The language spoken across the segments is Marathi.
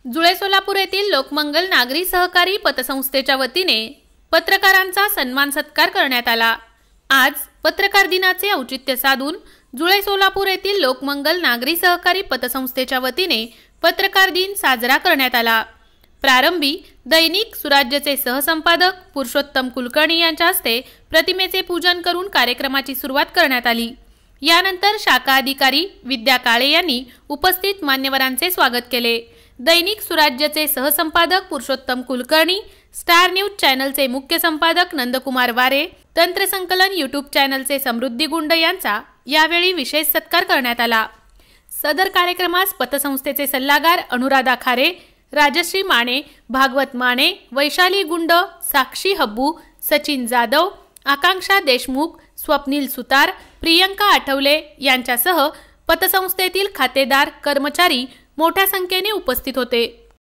जुळे सोलापूर येथील लोकमंगल नागरी सहकारी पतसंस्थेच्या वतीने पत्रकारांचा सन्मान सत्कार करण्यात आला। आज पत्रकार दिनाचे औचित्य साधून जुळे सोलापूर येथील लोकमंगल नागरी सहकारी पतसंस्थेच्या वतीने पत्रकार दिन साजरा करण्यात आला। प्रारंभी दैनिक सुराज्यचे सहसंपादक पुरुषोत्तम कुलकर्णी यांच्या हस्ते प्रतिमेचे पूजन करून कार्यक्रमाची सुरुवात करण्यात आली। यानंतर शाखा अधिकारी विद्या काळे यांनी उपस्थित मान्यवरांचे स्वागत केले। दैनिक सुराज्यचे सहसंपादक पुरुषोत्तम कुलकर्णी, स्टार न्यूज चॅनलचे मुख्य संपादक नंदकुमार वारे, तंत्रसंकलन यूट्यूब चॅनलचे समृद्धी गुंड यांचा यावेळी विशेष सत्कार करण्यात आला। सदर कार्यक्रमास पतसंस्थेचे सल्लागार अनुराधा खारे, राजश्री माने, भागवत माने, वैशाली गुंड, साक्षी हब्बू, सचिन जाधव, आकांक्षा देशमुख, स्वप्नील सुतार, प्रियंका आठवले यांच्यासह पतसंस्थेतील खातेदार, कर्मचारी मोठ्या संख्येने उपस्थित होते।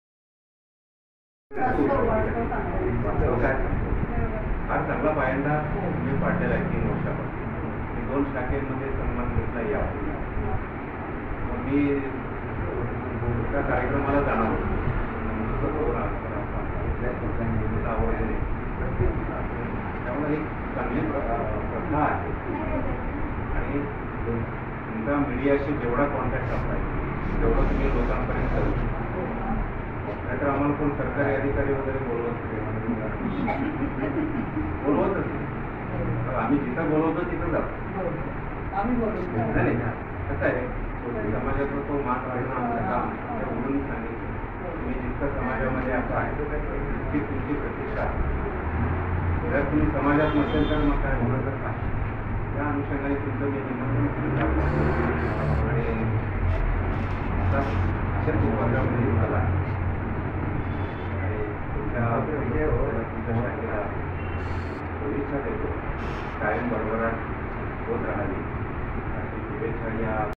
आज चांगला पायंडा मी पाडलेला आहे 3 वर्षापासून। 2 शाखेमध्ये सन्मान घेतला यावा। मी त्या कार्यक्रमाला जाणार होतो। त्यामुळे एक चांगली प्रथा आहे आणि तुमचा मीडियाशी जेवढा कॉन्टॅक्ट असला तेवढं तुम्ही लोकांपर्यंत करू शकता। नाहीतर आम्हाला कोण सरकारी अधिकारी वगैरे बोलवतच आम्ही जिथं बोलवतो तिथं जातो। नाही कसं आहे समाजाचा तो मान राखणं आमचं काम म्हणून सांगितलं। तुम्ही जितकं समाजामध्ये असं आहे तितकी तुमची प्रतिष्ठा। जर तुम्ही समाजात नसेल तर मग काय होणारच नाही। त्या अनुषंगाने तुमचं मी आणि अशाच उपक्रमामध्ये झाला आणि तुमच्या शाखेला शुभेच्छा देतो। कायम बरोबरात होत राहावी अशी शुभेच्छा या